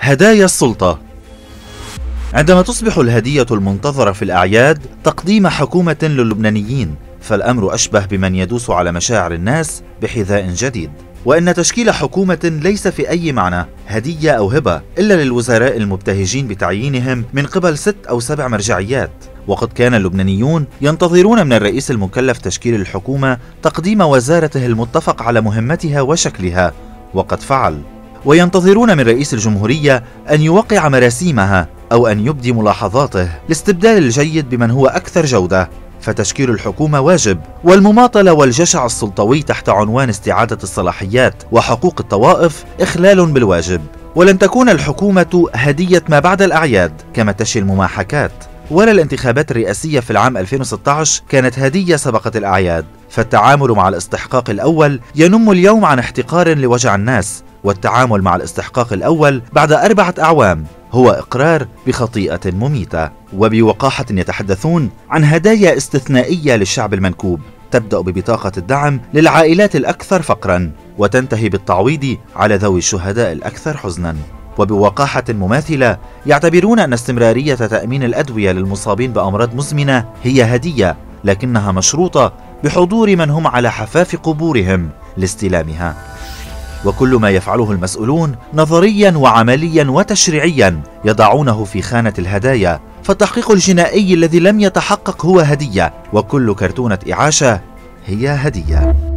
هدايا السلطة. عندما تصبح الهدية المنتظرة في الأعياد تقديم حكومة للبنانيين، فالأمر أشبه بمن يدوس على مشاعر الناس بحذاء جديد، وإن تشكيل حكومة ليس في أي معنى هدية أو هبة إلا للوزراء المبتهجين بتعيينهم من قبل 6 أو 7 مرجعيات. وقد كان اللبنانيون ينتظرون من الرئيس المكلف تشكيل الحكومة تقديم وزارته المتفق على مهمتها وشكلها، وقد فعل، وينتظرون من رئيس الجمهورية أن يوقع مراسيمها أو أن يبدي ملاحظاته لاستبدال الجيد بمن هو أكثر جودة. فتشكيل الحكومة واجب، والمماطلة والجشع السلطوي تحت عنوان استعادة الصلاحيات وحقوق الطوائف إخلال بالواجب. ولن تكون الحكومة هدية ما بعد الأعياد كما تشي المماحكات، ولا الانتخابات الرئاسية في العام 2016 كانت هدية سبقت الأعياد. فالتعامل مع الاستحقاق الأول ينم اليوم عن احتقار لوجع الناس، والتعامل مع الاستحقاق الأول بعد 4 أعوام هو إقرار بخطيئة مميتة. وبوقاحة يتحدثون عن هدايا استثنائية للشعب المنكوب، تبدأ ببطاقة الدعم للعائلات الأكثر فقرا، وتنتهي بالتعويض على ذوي الشهداء الأكثر حزنا. وبوقاحة مماثلة يعتبرون أن استمرارية تأمين الأدوية للمصابين بأمراض مزمنة هي هدية، لكنها مشروطة بحضور من هم على حفاف قبورهم لاستلامها. وكل ما يفعله المسؤولون نظريا وعمليا وتشريعيا يضعونه في خانة الهدايا، فالتحقيق الجنائي الذي لم يتحقق هو هدية، وكل كرتونة إعاشة هي هدية.